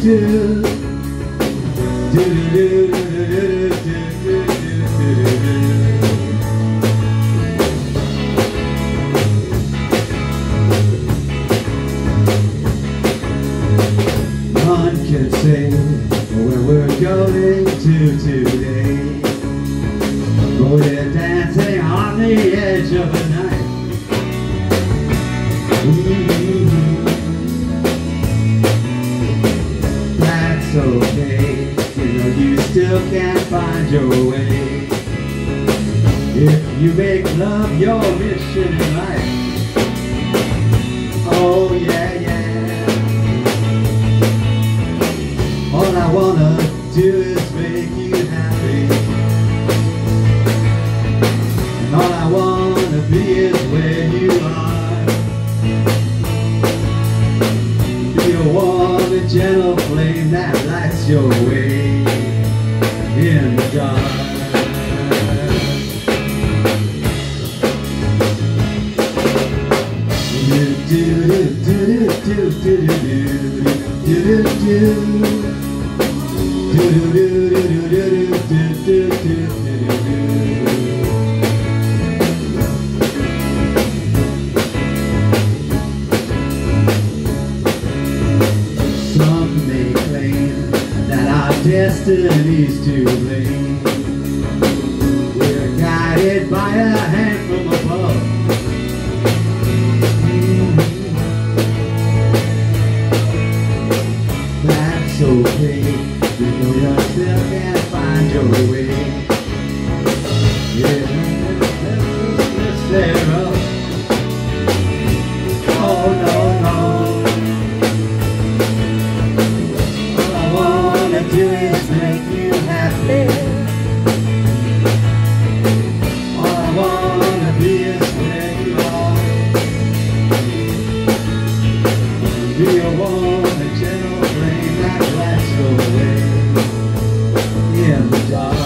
None can say where we're going to today, but we're dancing on the edge of a night. That's okay, you know you still can't find your way. If you make love your mission in life, oh yeah, yeah. All I wanna do is make you happy, and all I wanna be is where you are. Be a warm and gentle flame that lights your way in the dark. Some may claim that our destiny's to blame. We're guided by a hand from above. That's okay, you know you still can't find your way. Yeah, let's flare up. Oh no, no. All I wanna do is make you happy. All I wanna be is where you are. Be a warm and gentle flame that lights your way in the dark.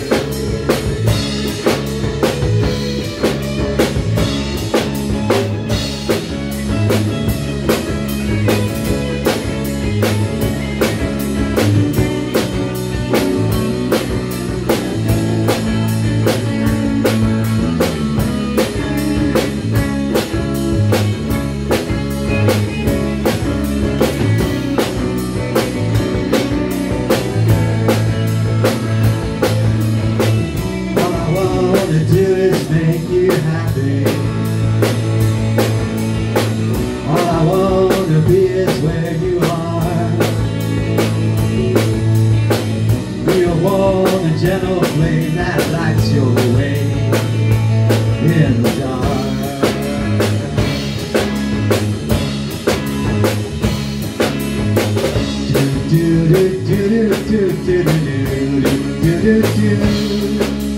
Make you happy. All I want to be is where you are. Be a warm and gentle flame that lights your way in the dark. Do do do do do do do do do do.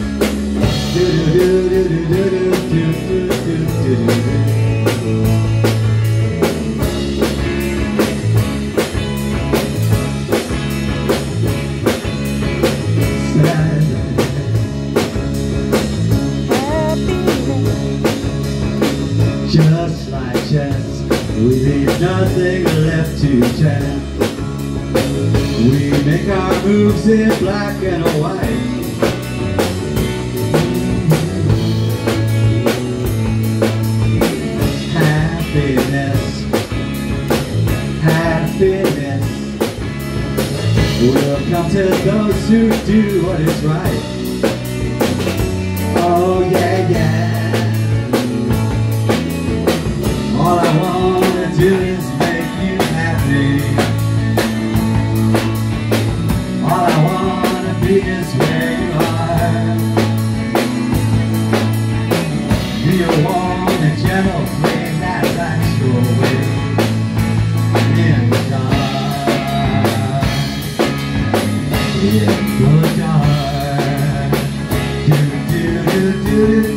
Just like chess, we leave nothing left to chance. We make our moves in black and white. Happiness, happiness will come to those who do what is right. Oh yeah, yeah. All I wanna do is make you happy. All I wanna be is where you are. Be a warm and gentle flame that lights your way in the dark. In the dark. Do do do do do.